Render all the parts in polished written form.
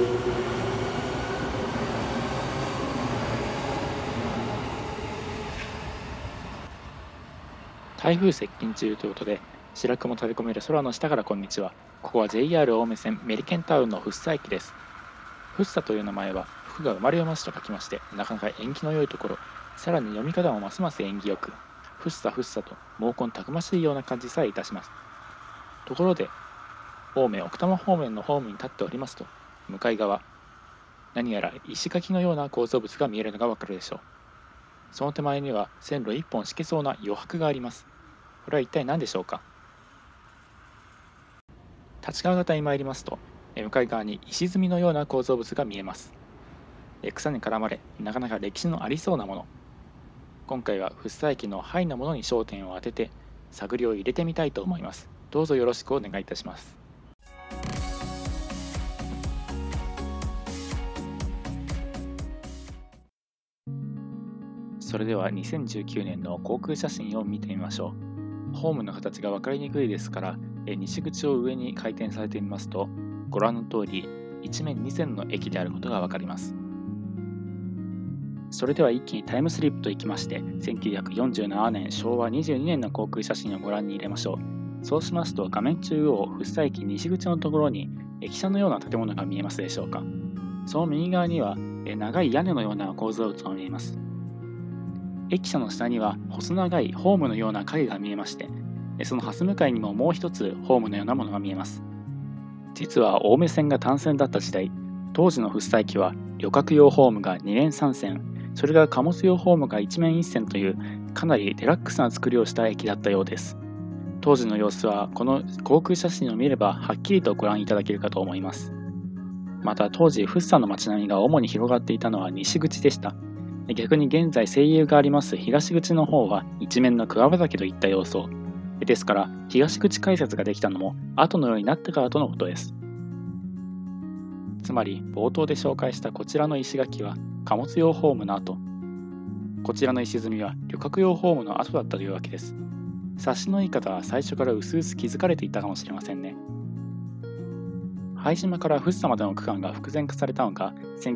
台風接近中ということで、白雲飛び込める空の下からこんにちは。ここは JR 青梅線メリケンタウンの福生駅です。福生という名前は福が生まれる町と書きまして、なかなか縁起の良いところ、さらに読み方もますます縁起よく、福生福生と毛根たくましいような感じさえいたします。ところで、青梅奥多摩方面のホームに立っておりますと、向かい側、何やら石垣のような構造物が見えるのがわかるでしょう。その手前には線路一本敷けそうな余白があります。これは一体何でしょうか。立川型に参りますと、向かい側に石積みのような構造物が見えます。草に絡まれ、なかなか歴史のありそうなもの。今回は福生駅の範囲のものに焦点を当てて探りを入れてみたいと思います。どうぞよろしくお願いいたします。それでは2019年の航空写真を見てみましょう。ホームの形が分かりにくいですから、西口を上に回転されてみますと、ご覧の通り一面2線の駅であることが分かります。それでは一気にタイムスリップといきまして、1947年昭和22年の航空写真をご覧に入れましょう。そうしますと、画面中央福生駅西口のところに駅舎のような建物が見えますでしょうか。その右側には長い屋根のような構造物が見えます。駅舎の下には細長いホームのような影が見えまして、その蓮向かいにももう一つホームのようなものが見えます。実は青梅線が単線だった時代、当時の福生駅は旅客用ホームが2連3線、それが貨物用ホームが1面1線というかなりデラックスな作りをした駅だったようです。当時の様子はこの航空写真を見ればはっきりとご覧いただけるかと思います。また当時福生の街並みが主に広がっていたのは西口でした。逆に現在西友があります東口の方は一面の桑畑といった様相ですから、東口改札ができたのも後のようになってからとのことです。つまり冒頭で紹介したこちらの石垣は貨物用ホームの後、こちらの石積みは旅客用ホームの後だったというわけです。察しのいい方は最初から薄々気づかれていたかもしれませんね。拝島から福生までの区間が復前化されたのが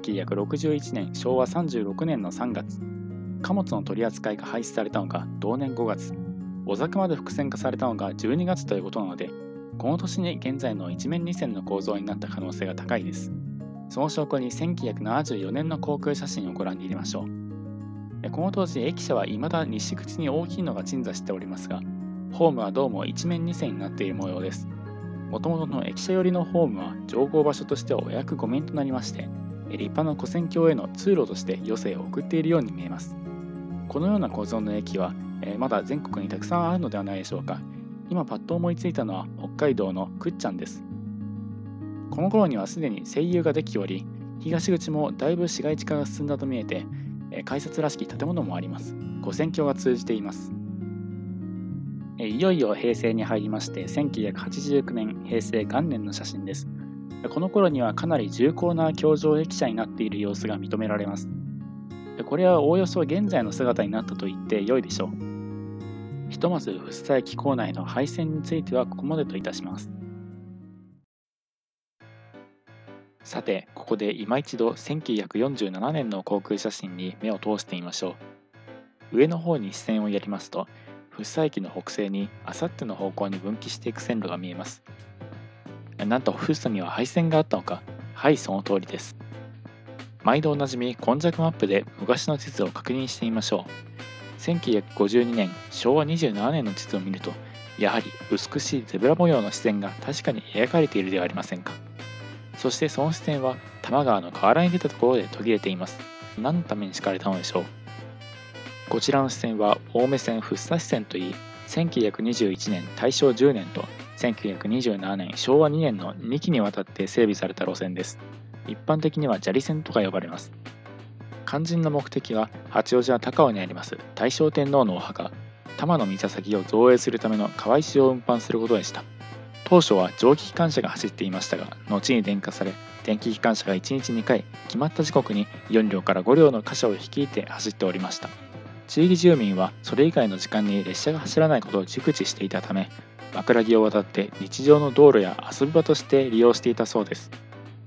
1961年昭和36年の3月、貨物の取り扱いが廃止されたのが同年5月、小作まで複線化されたのが12月ということなので、この年に現在の一面2線の構造になった可能性が高いです。その証拠に1974年の航空写真をご覧に入れましょう。この当時駅舎は未だ西口に大きいのが鎮座しておりますが、ホームはどうも一面2線になっている模様です。もともとの駅舎寄りのホームは乗降場所としてはお約5面となりまして、立派な跨線橋への通路として余生を送っているように見えます。このような構造の駅はまだ全国にたくさんあるのではないでしょうか。今パッと思いついたのは北海道の倶知安です。この頃にはすでに西友ができており、東口もだいぶ市街地化が進んだと見えて、改札らしき建物もあります。跨線橋が通じています。いよいよ平成に入りまして、1989年平成元年の写真です。この頃にはかなり重厚な橋上駅舎になっている様子が認められます。これはおおよそ現在の姿になったと言って良いでしょう。ひとまず福生駅構内の廃線についてはここまでといたします。さて、ここで今一度1947年の航空写真に目を通してみましょう。上の方に視線をやりますと、福生駅の北西にあさっての方向に分岐していく線路が見えます。なんと福生には廃線があったのか。はい、その通りです。毎度おなじみ今昔マップで昔の地図を確認してみましょう。1952年昭和27年の地図を見ると、やはり美しいゼブラ模様の視線が確かに描かれているではありませんか。そしてその視線は多摩川の河原に出たところで途切れています。何のために敷かれたのでしょう。こちらの支線は青梅線福生支線といい、1921年大正10年と1927年昭和2年の2期にわたって整備された路線です。一般的には砂利線とか呼ばれます。肝心の目的は八王子や高尾にあります大正天皇のお墓、玉の岬を造営するための川石を運搬することでした。当初は蒸気機関車が走っていましたが、後に電化され、電気機関車が1日2回決まった時刻に4両から5両の貨車を率いて走っておりました。地域住民はそれ以外の時間に列車が走らないことを熟知していたため、枕木を渡って日常の道路や遊び場として利用していたそうです。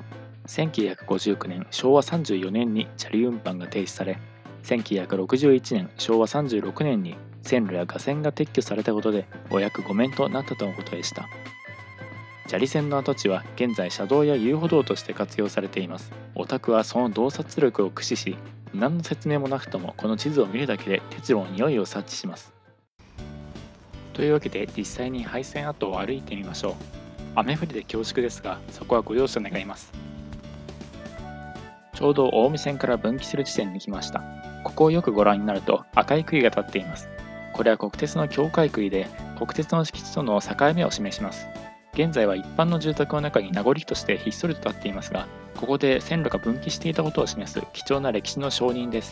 1959年昭和34年に砂利運搬が停止され、1961年昭和36年に線路や架線が撤去されたことでお役御免となったとのことでした。砂利線の跡地は現在車道や遊歩道として活用されています。オタクはその洞察力を駆使し、何の説明もなくともこの地図を見るだけで鉄路の匂いを察知します。というわけで実際に廃線跡を歩いてみましょう。雨降りで恐縮ですが、そこはご容赦願います。ちょうど青海線から分岐する地点に来ました。ここをよくご覧になると赤い杭が立っています。これは国鉄の境界杭で、国鉄の敷地との境目を示します。現在は一般の住宅の中に名残としてひっそりと立っていますが、ここで線路が分岐していたことを示す貴重な歴史の証人です。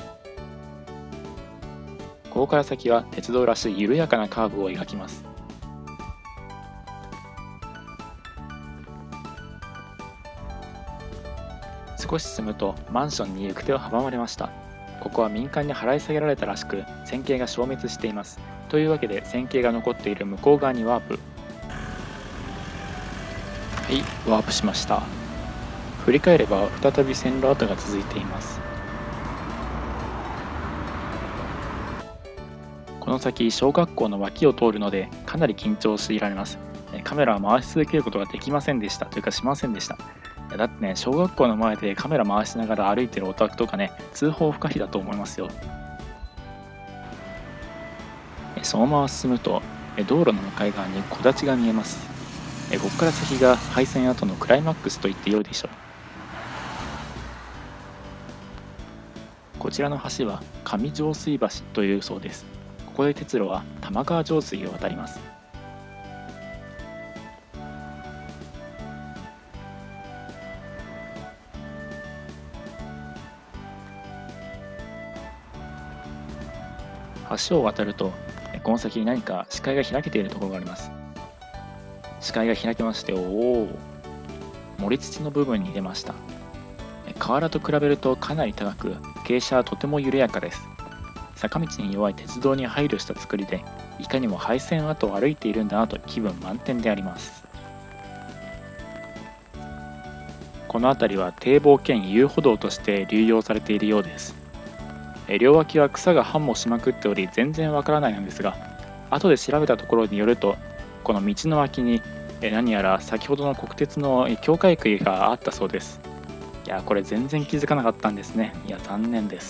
ここから先は鉄道らしい緩やかなカーブを描きます。少し進むとマンションに行く手を阻まれました。ここは民間に払い下げられたらしく、線形が消滅しています。というわけで線形が残っている向こう側にワープ。はい、ワープしました。振り返れば再び線路跡が続いています。この先小学校の脇を通るのでかなり緊張を強いられます。カメラを回し続けることができませんでしたというかしませんでした。だってね、小学校の前でカメラ回しながら歩いてるオタクとかね、通報不可避だと思いますよ。そのまま進むと道路の向かい側に木立が見えます。ここから先が廃線跡のクライマックスと言ってよいでしょう。こちらの橋は上上水橋というそうです。ここで鉄路は玉川上水を渡ります。橋を渡るとこの先に何か視界が開けているところがあります。視界が開けまして、おお、盛り土の部分に出ました。河原と比べるとかなり高く、傾斜はとても緩やかです。坂道に弱い鉄道に配慮した作りで、いかにも廃線跡を歩いているんだなと気分満点であります。この辺りは堤防兼遊歩道として流用されているようです。両脇は草が繁茂しまくっており全然わからないのですが、後で調べたところによると、この道の脇に何やら先ほどの国鉄の境界杭があったそうです。いや、これ全然気づかなかったんですね。いや、残念です。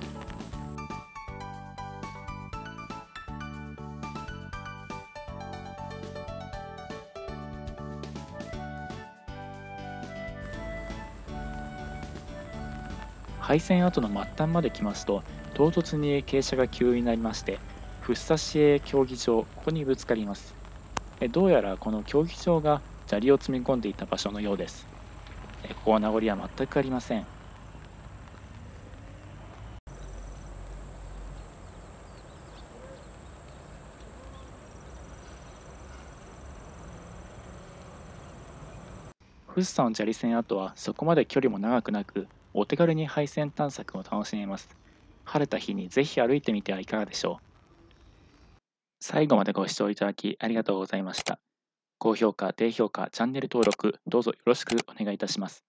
廃線跡の末端まで来ますと、唐突に傾斜が急になりまして、福生市営競技場、ここにぶつかります。どうやらこの競技場が砂利を積み込んでいた場所のようです。ここは名残は全くありません。福生の砂利線跡はそこまで距離も長くなく、お手軽に廃線探索を楽しめます。晴れた日にぜひ歩いてみてはいかがでしょう。最後までご視聴いただきありがとうございました。高評価、低評価、チャンネル登録、どうぞよろしくお願いいたします。